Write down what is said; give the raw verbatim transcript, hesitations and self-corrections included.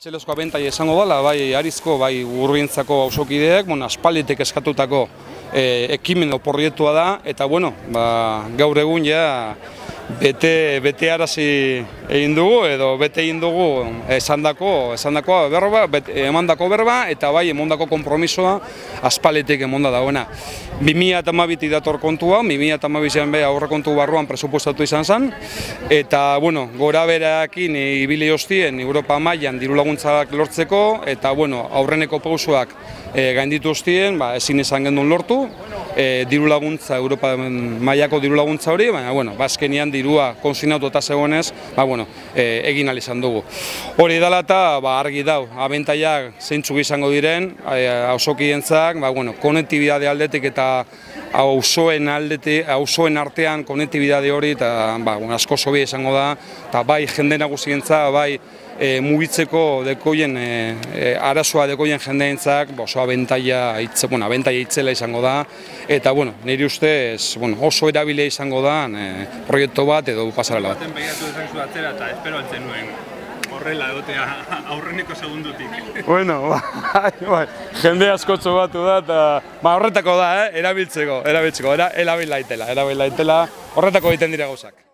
Txelezko abentai esango dela, bai Arizko, bai Urbientzako auzokideek, bueno, aspalditik eskatutako e, ekimen proiektua da, eta bueno, ba, gaur egun ja bete, bete arazi egin dugu, edo bete egin dugu esandako, esandako berba, bet, emandako berba, eta bai emandako konpromisoa aspalditik emonda dagoena. bi mila hamabitik dator kontua, bi mila hamabian be aurrekontu barruan presupuestatu izan zen, eta bueno, gora berakin ibili ostien Europa mailan diru laguntzak lortzeko, eta bueno, aurreneko pausoak e, gainditu ostien, ba, ezin izan gendun lortu, e, diru laguntza, Europa mailako diru laguntza hori, baina bueno, bazkenian dirua konsignatu eta zegoenez, ba, bueno, e, egin ahal izan dugu. Hori dela eta ba, argi dau, abentaiak zeintzuk izango diren, auzokientzak, ba, bueno, konektibidade aldetik eta auzoen aldetik, auzoen artean konektibidade hori eta ba, bueno, asko sobi izango da, eta bai jende nagusientza, bai e, mugitzeko dekoien, e, e, arazoa dekoien jendeentzak, oso abentaia hitze, bueno, abentaia hitzela izango da, eta bueno, niri ustez, bueno, oso erabilia izango da e, proiektu bat edo pasarela bat. Baten begiratu dezakezu atzera eta espero altzen nuen horrela egotea aurreneko segundutik. Bueno, bai, bai, jende askotxo batu da, eta ba, horretako da, eh? erabiltzeko, erabiltzeko, era, erabil daitela, erabil daitela, horretako egiten dira gauzak.